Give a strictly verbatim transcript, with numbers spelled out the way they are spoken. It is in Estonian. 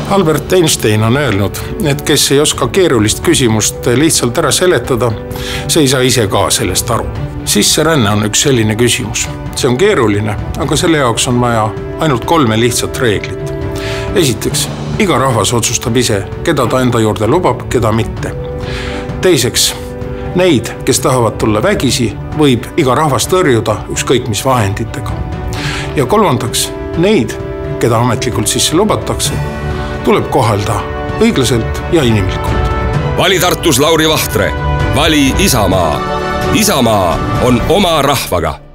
Albert Einstein on öelnud, et kes ei oska keerulist küsimust lihtsalt ära seletada, see ei saa ise ka sellest aru. Sisseränne on üks selline küsimus. See on keeruline, aga selle jaoks on vaja ainult kolme lihtsat reeglit. Esiteks, iga rahvas otsustab ise, keda ta enda juurde lubab, keda mitte. Teiseks, neid, kes tahavad tulla vägisi, võib iga rahvas tõrjuda ükskõik mis vahenditega. Ja kolmandaks, neid, keda ametlikult sisse lubatakse, tuleb kohelda õiglaselt ja inimlikult. Vali Tartus Lauri Vahtre. Vali Isamaa. Isamaa on oma rahvaga.